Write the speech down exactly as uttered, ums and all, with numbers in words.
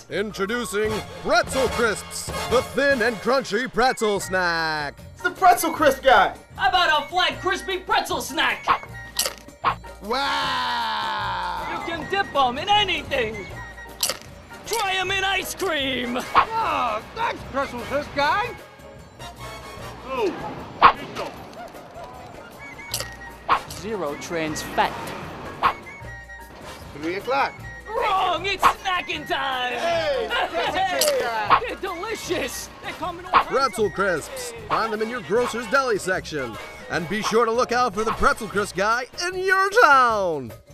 Introducing Pretzel Crisps, the thin and crunchy pretzel snack. It's the Pretzel Crisps Guy. How about a flat, crispy pretzel snack? Wow! You can dip them in anything. Try them in ice cream. Oh, thanks, Pretzel Crisps Guy. Oh, Zero trans fat. three o'clock. Wrong! It's snacking time! Hey, Pretzel Crisps Guy. They're delicious! They come in all Pretzel Crisps. Find them in your grocer's deli section. And be sure to look out for the Pretzel Crisps Guy in your town.